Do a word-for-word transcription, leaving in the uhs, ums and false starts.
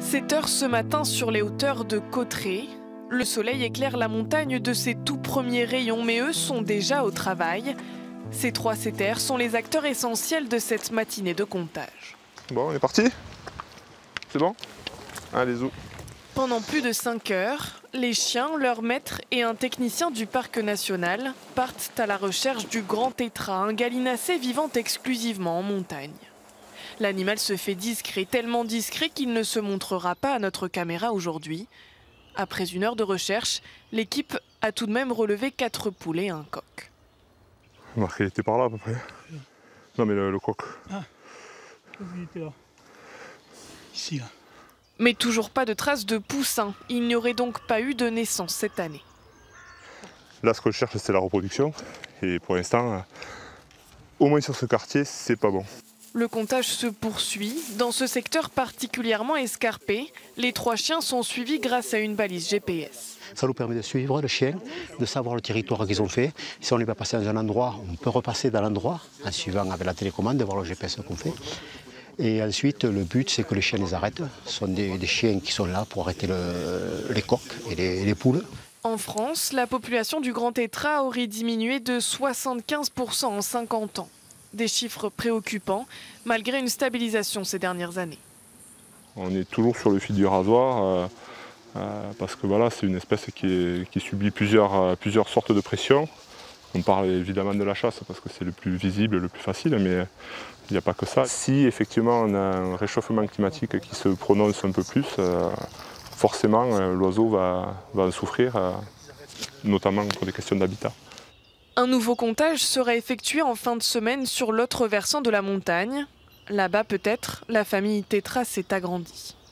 sept heures ce matin sur les hauteurs de Cauterets. Le soleil éclaire la montagne de ses tout premiers rayons, mais eux sont déjà au travail. Ces trois setters sont les acteurs essentiels de cette matinée de comptage. Bon, on est parti? C'est bon? Allez, zou. Pendant plus de cinq heures, les chiens, leurs maîtres et un technicien du parc national partent à la recherche du grand tétras, un gallinacé vivant exclusivement en montagne. L'animal se fait discret, tellement discret qu'il ne se montrera pas à notre caméra aujourd'hui. Après une heure de recherche, l'équipe a tout de même relevé quatre poules et un coq. Marc, il était par là à peu près. Non mais le, le coq. Ah, il était là. Ici, là. Mais toujours pas de traces de poussins. Il n'y aurait donc pas eu de naissance cette année. Là, ce qu'on cherche, c'est la reproduction. Et pour l'instant, au moins sur ce quartier, c'est pas bon. Le comptage se poursuit. Dans ce secteur particulièrement escarpé, les trois chiens sont suivis grâce à une balise G P S. Ça nous permet de suivre le chien, de savoir le territoire qu'ils ont fait. Si on n'est pas passé dans un endroit, on peut repasser dans l'endroit en suivant avec la télécommande, de voir le G P S qu'on fait. Et ensuite, le but, c'est que les chiens les arrêtent. Ce sont des, des chiens qui sont là pour arrêter le, les coqs et les, les poules. En France, la population du grand tétras aurait diminué de soixante-quinze pour cent en cinquante ans. Des chiffres préoccupants, malgré une stabilisation ces dernières années. On est toujours sur le fil du rasoir, euh, euh, parce que voilà, c'est une espèce qui, est, qui subit plusieurs, euh, plusieurs sortes de pression. On parle évidemment de la chasse, parce que c'est le plus visible, le plus facile, mais il n'y a pas que ça. Si effectivement on a un réchauffement climatique qui se prononce un peu plus, euh, forcément euh, l'oiseau va, va en souffrir, euh, notamment pour des questions d'habitat. Un nouveau comptage sera effectué en fin de semaine sur l'autre versant de la montagne. Là-bas peut-être, la famille tétras s'est agrandie.